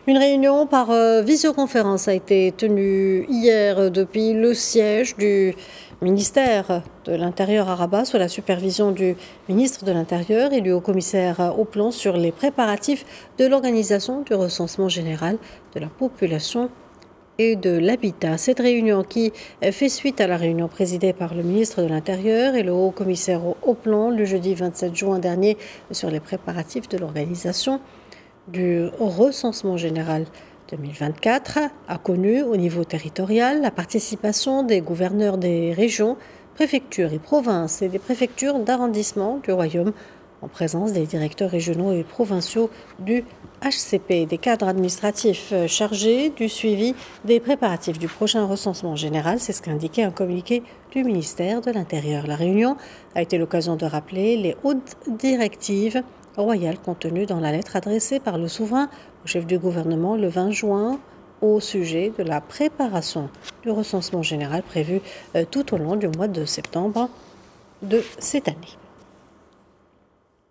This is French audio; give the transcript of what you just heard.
Une réunion par visioconférence a été tenue hier depuis le siège du ministère de l'Intérieur à Rabat sous la supervision du ministre de l'Intérieur et du haut-commissaire au plan sur les préparatifs de l'organisation du recensement général de la population et de l'habitat. Cette réunion qui fait suite à la réunion présidée par le ministre de l'Intérieur et le haut-commissaire au plan le jeudi 27 juin dernier sur les préparatifs de l'organisation du recensement général 2024 a connu au niveau territorial la participation des gouverneurs des régions, préfectures et provinces et des préfectures d'arrondissement du Royaume en présence des directeurs régionaux et provinciaux du HCP, des cadres administratifs chargés du suivi des préparatifs du prochain recensement général. C'est ce qu'a indiqué un communiqué du ministère de l'Intérieur. La réunion a été l'occasion de rappeler les hautes directives royale contenue dans la lettre adressée par le souverain au chef du gouvernement le 20 juin au sujet de la préparation du recensement général prévu tout au long du mois de septembre de cette année.